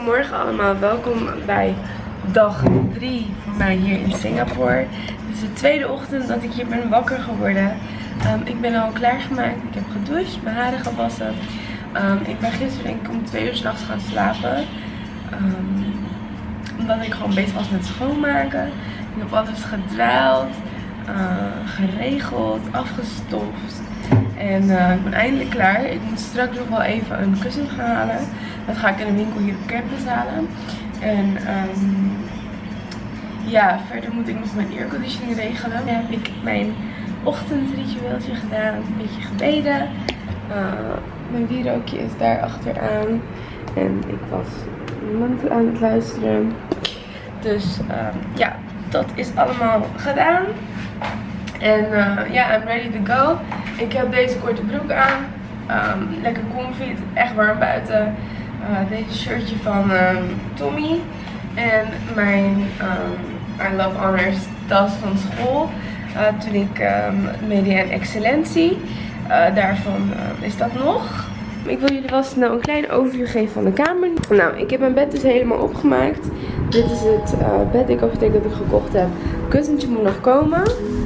Goedemorgen allemaal, welkom bij dag 3 voor mij hier in Singapore. Het is de tweede ochtend dat ik hier ben wakker geworden. Ik ben al klaargemaakt, ik heb gedoucht, mijn haren gewassen. Ik ben gisteren denk ik om 2 uur 's nachts gaan slapen. Omdat ik gewoon bezig was met schoonmaken. Ik heb alles gedwaald, geregeld, afgestoft. En ik ben eindelijk klaar. Ik moet straks nog wel even een kussen gaan halen. Dat ga ik in een winkel hier op campus halen. En ja, verder moet ik nog mijn airconditioning regelen. Dan heb ik mijn ochtendritueeltje gedaan. Een beetje gebeden. Mijn wierookje is daar achteraan. En ik was iemand aan het luisteren. Dus ja, dat is allemaal gedaan. En ja, I'm ready to go. Ik heb deze korte broek aan. Lekker comfy. Het is echt warm buiten. Deze shirtje van Tommy. En mijn I Love Honors tas van school. Toen ik media en excellentie. Daarvan is dat nog. Ik wil jullie wel snel een klein overview geven van de kamer. Nou, ik heb mijn bed dus helemaal opgemaakt. Dit is het bed. Ik hoop dat ik gekocht heb. Het kussentje moet nog komen.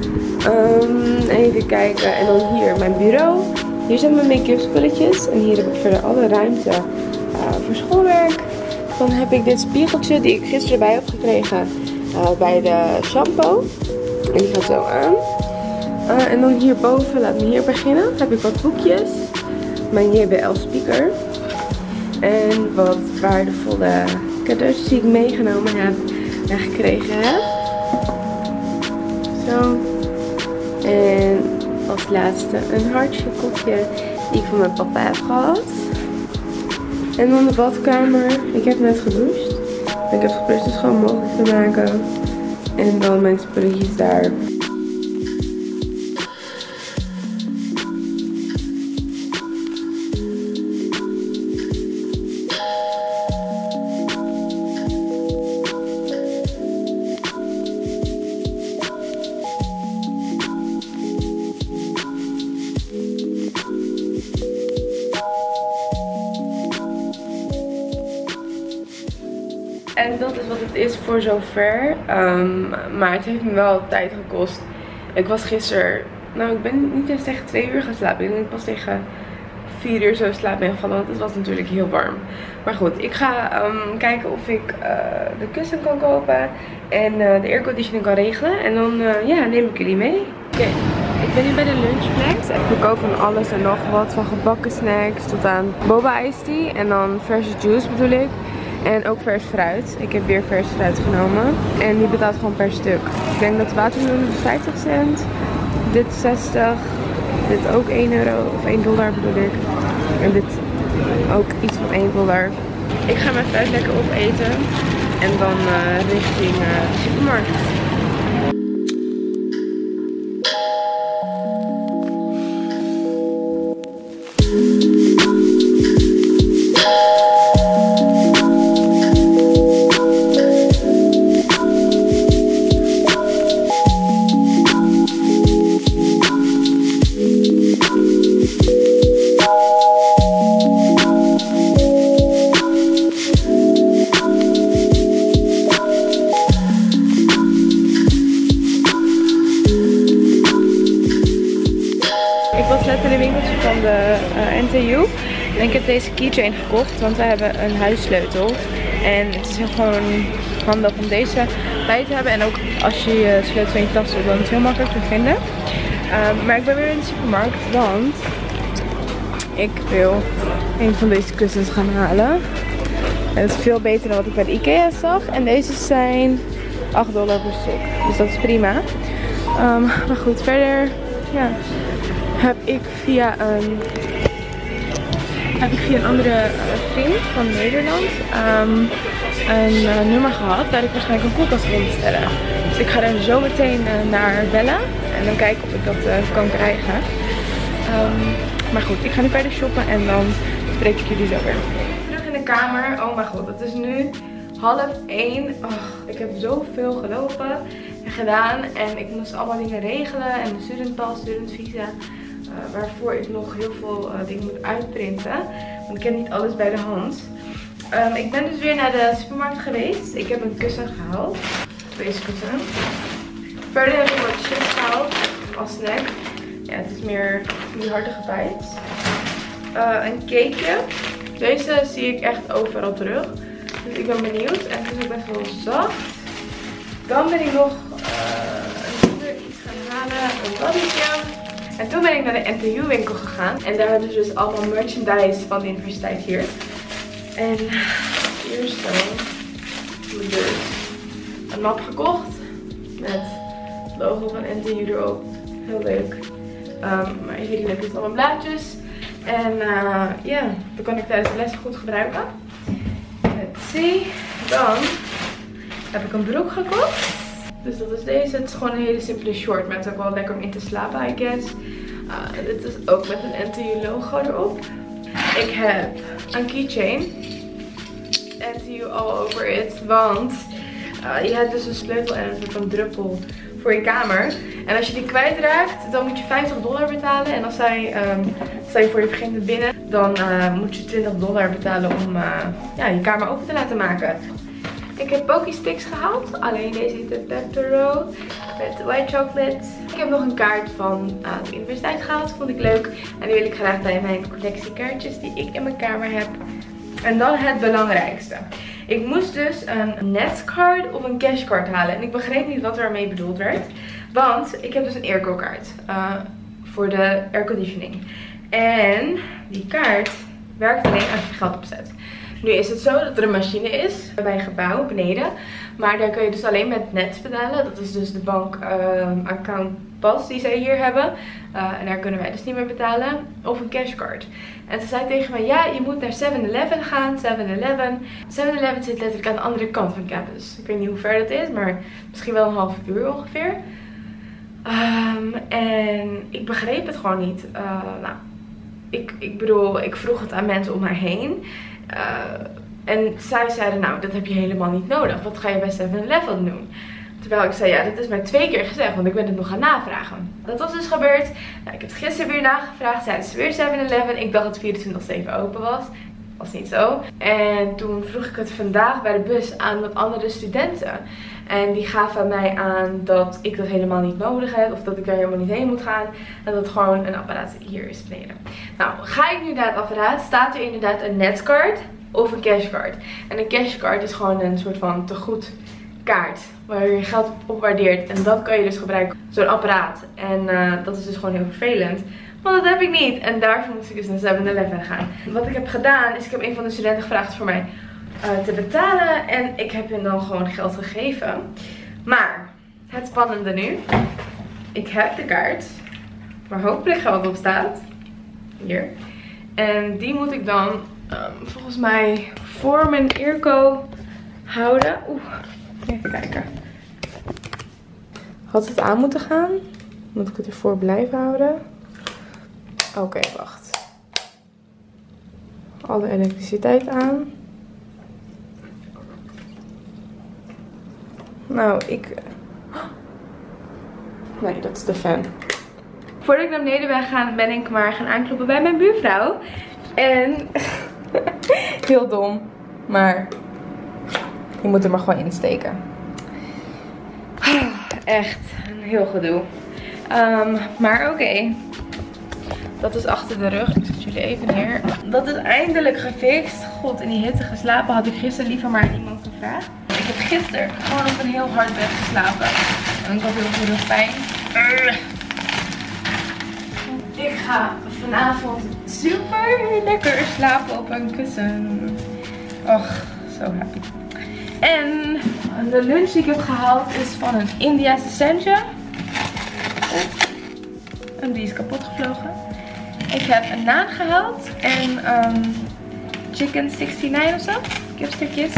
Even kijken. En dan hier mijn bureau. Hier zijn mijn make-up spulletjes. En hier heb ik verder alle ruimte voor schoolwerk. Dan heb ik dit spiegeltje die ik gisteren bij heb gekregen bij de shampoo. En die gaat zo aan. En dan hierboven, laat me hier beginnen. Heb ik wat boekjes. Mijn JBL speaker. En wat waardevolle cadeautjes die ik meegenomen heb en gekregen heb. Zo. En als laatste een hartje die ik van mijn papa heb gehad. En dan de badkamer. Ik heb net gedoucht. Ik heb geprobeerd het schoon mogelijk te maken. En dan mijn spulletjes daar. En dat is wat het is voor zover. Maar het heeft me wel tijd gekost. Ik was gisteren, nou ik ben niet eens tegen 2 uur gaan slapen. Ik denk dat ik pas tegen 4 uur zo slaap ben gevallen. Want het was natuurlijk heel warm. Maar goed, ik ga kijken of ik de kussen kan kopen. En de airconditioning kan regelen. En dan ja, neem ik jullie mee. Oké, ik ben nu bij de lunchplek. We kopen van alles en nog wat. Van gebakken snacks tot aan boba iced tea. En dan verse juice bedoel ik. En ook vers fruit. Ik heb weer vers fruit genomen. En die betaalt gewoon per stuk. Ik denk dat watermeloen 50 cent. Dit 60. Dit ook 1 euro of 1 dollar bedoel ik. En dit ook iets van 1 dollar. Ik ga mijn fruit lekker opeten. En dan richting de supermarkt. Ik was net in een winkeltje van de NTU en ik heb deze keychain gekocht, want we hebben een huissleutel. En het is heel gewoon handig om deze bij te hebben. En ook als je je sleutel in je tas doet, dan is het heel makkelijk te vinden. Maar ik ben weer in de supermarkt, want ik wil een van deze kussens gaan halen. En dat is veel beter dan wat ik bij de IKEA zag. En deze zijn 8 dollar per stuk, dus dat is prima. Maar goed, verder ja, heb ik via een andere vriend van Nederland een nummer gehad waar ik waarschijnlijk een koelkast wil bestellen. Dus ik ga er zo meteen naar bellen en dan kijken of ik dat kan krijgen. Maar goed, ik ga nu verder shoppen en dan spreek ik jullie zo weer. Terug in de kamer. Oh mijn god, het is nu 12:30. Oh, ik heb zoveel gelopen en gedaan en ik moest allemaal dingen regelen en de studentpas, studentvisa. Waarvoor ik nog heel veel dingen moet uitprinten. Want ik heb niet alles bij de hand. Ik ben dus weer naar de supermarkt geweest. Ik heb een kussen gehaald. Deze kussen. Verder heb ik wat chips gehaald als snack. Ja, het is meer die hartige bites. Een cakeje. Deze zie ik echt overal terug. Dus ik ben benieuwd. En het is ook best wel zacht. Dan ben ik nog iets gaan halen. Een laddetje. En toen ben ik naar de NTU winkel gegaan. En daar hebben ze dus allemaal merchandise van de universiteit hier. En hier zo. Dus een map gekocht. Met het logo van NTU erop. Heel leuk. Maar hier heb je allemaal blaadjes. En ja, dat kan ik tijdens de les goed gebruiken. Let's see. Dan heb ik een broek gekocht. Dus dat is deze. Het is gewoon een hele simpele short. Maar het is ook wel lekker om in te slapen, I guess. Dit is ook met een NTU logo erop. Ik heb een keychain. NTU all over it. Want je hebt dus een sleutel en een soort van druppel voor je kamer. En als je die kwijtraakt, dan moet je $50 betalen. En als stel je voor je vergeet het binnen, dan moet je $20 betalen om ja, je kamer open te laten maken. Ik heb Pocky Sticks gehaald. Alleen deze heet de Peptero met white chocolate. Ik heb nog een kaart van de universiteit gehaald. Vond ik leuk. En die wil ik graag bij mijn collectie kaartjes die ik in mijn kamer heb. En dan het belangrijkste. Ik moest dus een netcard of een cashcard halen. En ik begreep niet wat er mee bedoeld werd. Want ik heb dus een airco kaart. Voor de airconditioning. En die kaart werkt alleen als je geld opzet. Nu is het zo dat er een machine is bij een gebouw beneden. Maar daar kun je dus alleen met Nets betalen. Dat is dus de bank account pas die zij hier hebben. En daar kunnen wij dus niet meer betalen. Of een cashcard. En ze zei tegen mij, ja, je moet naar 7-Eleven gaan. 7-Eleven. 7-Eleven zit letterlijk aan de andere kant van campus. Ik weet niet hoe ver dat is, maar misschien wel een half uur ongeveer. En ik begreep het gewoon niet. Nou, ik bedoel, ik vroeg het aan mensen om mij heen. En zij zeiden, nou, dat heb je helemaal niet nodig. Wat ga je bij 7-Eleven doen? Terwijl ik zei, ja, dat is mij 2 keer gezegd, want ik ben het nog gaan navragen. Dat was dus gebeurd. Nou, ik heb het gisteren weer nagevraagd. Zeiden ze weer 7-Eleven. Ik dacht dat 24/7 open was. Was niet zo. En toen vroeg ik het vandaag bij de bus aan wat andere studenten. En die gaven mij aan dat ik dat helemaal niet nodig heb. Of dat ik daar helemaal niet heen moet gaan. En dat het gewoon een apparaat hier is beneden. Nou, ga ik nu naar het apparaat. Staat er inderdaad een netcard of een cashcard. En een cashcard is gewoon een soort van tegoedkaart. Waar je geld op waardeert. En dat kan je dus gebruiken. Zo'n apparaat. En dat is dus gewoon heel vervelend. Want dat heb ik niet. En daarvoor moest ik dus naar 7-Eleven gaan. Wat ik heb gedaan is, ik heb een van de studenten gevraagd voor mij te betalen. En ik heb hem dan gewoon geld gegeven. Maar het spannende nu. Ik heb de kaart. Waar hopelijk geld op staat. Hier. En die moet ik dan volgens mij voor mijn airco houden. Oeh, even kijken. Had het aan moeten gaan? Moet ik het ervoor blijven houden? Oké, wacht. Alle elektriciteit aan. Nou, nee, dat is de fan. Voordat ik naar beneden ben gegaan, ben ik maar gaan aankloppen bij mijn buurvrouw. En heel dom. Maar je moet er maar gewoon insteken. Echt een heel gedoe. Maar oké. Dat is achter de rug. Ik zet jullie even neer. Dat is eindelijk gefixt. God, in die hitte geslapen had ik gisteren liever maar aan iemand gevraagd. Ik heb gisteren gewoon op een heel hard bed geslapen. En ik had heel veel rugpijn. Ik ga vanavond super lekker slapen op een kussen. Och, zo happy. En de lunch die ik heb gehaald is van een India's Essential. En die is kapot gevlogen. Ik heb een naan gehaald en chicken 69 of zo. Kipstukjes.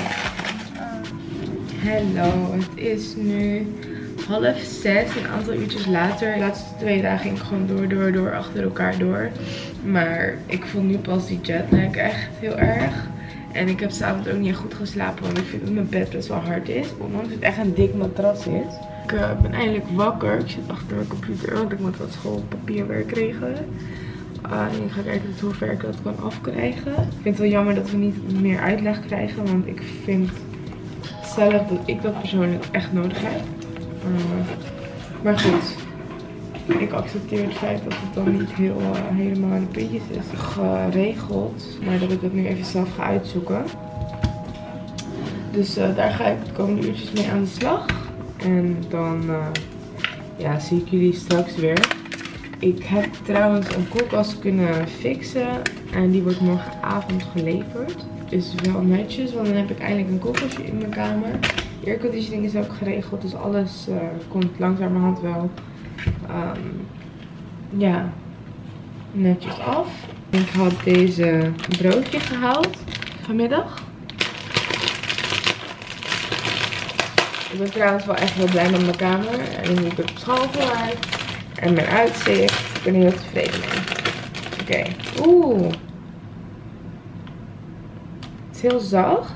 Hallo, het is nu 5:30, een aantal uurtjes later. De laatste 2 dagen ging ik gewoon door achter elkaar door. Maar ik voel nu pas die jetlag echt heel erg. En ik heb 's avonds ook niet goed geslapen, want ik vind dat mijn bed best wel hard is. Ondanks het echt een dik matras is. Ik ben eindelijk wakker. Ik zit achter mijn computer, want ik moet wat schoolpapierwerk regelen. Ik ga kijken hoe ver ik dat kan afkrijgen. Ik vind het wel jammer dat we niet meer uitleg krijgen. Want ik vind zelf dat ik dat persoonlijk echt nodig heb. Maar goed. Ik accepteer het feit dat het dan niet helemaal aan de puntjes is geregeld. Maar dat ik dat nu even zelf ga uitzoeken. Dus daar ga ik de komende uurtjes mee aan de slag. En dan ja, zie ik jullie straks weer. Ik heb trouwens een koelkast kunnen fixen. En die wordt morgenavond geleverd. Dus wel netjes, want dan heb ik eindelijk een koelkastje in mijn kamer. De airconditioning is ook geregeld. Dus alles komt langzamerhand wel ja, netjes af. Ik had deze broodje gehaald vanmiddag. Ik ben trouwens wel echt heel blij met mijn kamer. En hoe ik het schoonmaak. En mijn uitzicht. Ik ben er heel tevreden mee. Oké. Oeh. Het is heel zacht.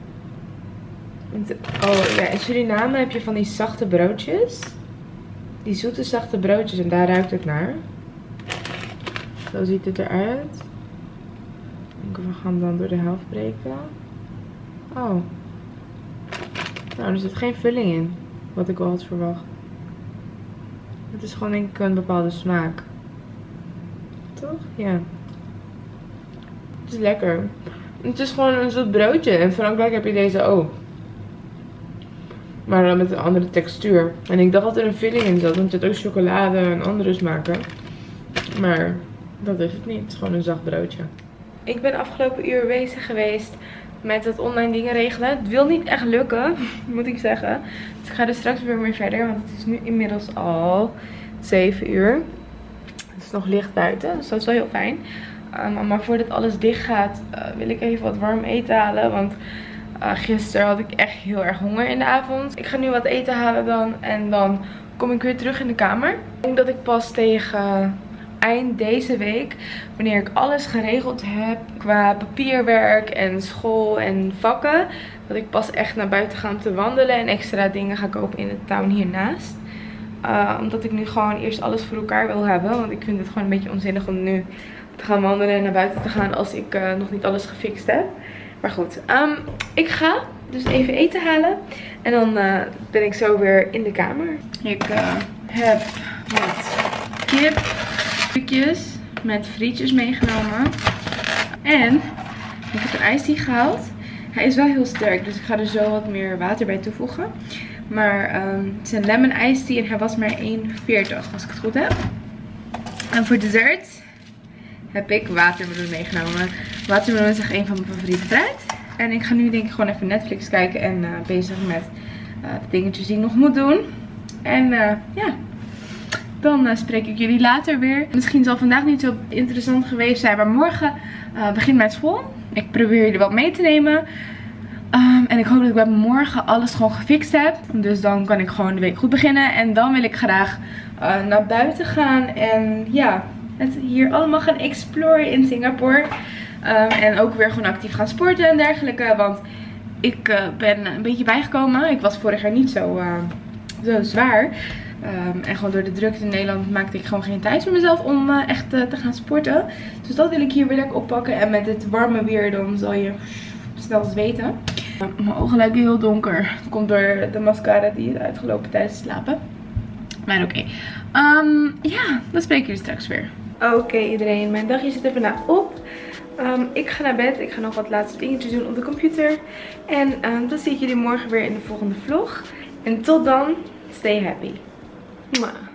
Oh ja, in Suriname heb je van die zachte broodjes. Die zoete zachte broodjes. En daar ruikt het naar. Zo ziet het eruit. We gaan hem dan door de helft breken. Oh. Nou, er zit geen vulling in. Wat ik al had verwacht. Het is gewoon denk ik een bepaalde smaak. Toch? Ja. Het is lekker. Het is gewoon een zoet broodje. In Frankrijk heb je deze ook. Maar dan met een andere textuur. En ik dacht dat er een vulling in zat. Want je hebt ook chocolade en andere smaken. Maar dat is het niet. Het is gewoon een zacht broodje. Ik ben afgelopen uur bezig geweest met het online dingen regelen. Het wil niet echt lukken, moet ik zeggen. Dus ik ga er straks weer mee verder. Want het is nu inmiddels al 7 uur. Het is nog licht buiten, dus dat is wel heel fijn. Maar voordat alles dicht gaat, wil ik even wat warm eten halen. Want gisteren had ik echt heel erg honger in de avond. Ik ga nu wat eten halen dan. En dan kom ik weer terug in de kamer. Ik denk dat ik pas tegen eind deze week, wanneer ik alles geregeld heb qua papierwerk en school en vakken, dat ik pas echt naar buiten ga om te wandelen en extra dingen ga kopen in de town hiernaast. Omdat ik nu gewoon eerst alles voor elkaar wil hebben. Want ik vind het gewoon een beetje onzinnig om nu te gaan wandelen en naar buiten te gaan als ik nog niet alles gefixt heb. Maar goed, ik ga dus even eten halen. En dan ben ik zo weer in de kamer. Ik heb wat kip, stukjes met frietjes meegenomen. En ik heb een iced tea gehaald. Hij is wel heel sterk, dus ik ga er zo wat meer water bij toevoegen. Maar het is een lemon iced tea en hij was maar 1,40 als ik het goed heb. En voor dessert heb ik watermeloen meegenomen. Watermeloen is echt een van mijn favoriete fruit. En ik ga nu denk ik gewoon even Netflix kijken en bezig met de dingetjes die ik nog moet doen. En ja, dan spreek ik jullie later weer. Misschien zal vandaag niet zo interessant geweest zijn, maar morgen begint mijn school. Ik probeer jullie wat mee te nemen. En ik hoop dat ik bij morgen alles gewoon gefixt heb. Dus dan kan ik gewoon de week goed beginnen. En dan wil ik graag naar buiten gaan. En ja, het hier allemaal gaan exploren in Singapore. En ook weer gewoon actief gaan sporten en dergelijke. Want ik ben een beetje bijgekomen. Ik was vorig jaar niet zo zwaar. En gewoon door de drukte in Nederland maakte ik gewoon geen tijd voor mezelf om echt te gaan sporten. Dus dat wil ik hier weer lekker oppakken. En met het warme weer dan zal je snel zweten. Mijn ogen lijken heel donker. Het komt door de mascara die is uitgelopen tijdens het slapen. Maar oké. Ja, dan spreek ik jullie straks weer. Oké iedereen, mijn dagje zit er vandaag op. Ik ga naar bed. Ik ga nog wat laatste dingetjes doen op de computer. En dan zie ik jullie morgen weer in de volgende vlog. En tot dan, stay happy. Mwah.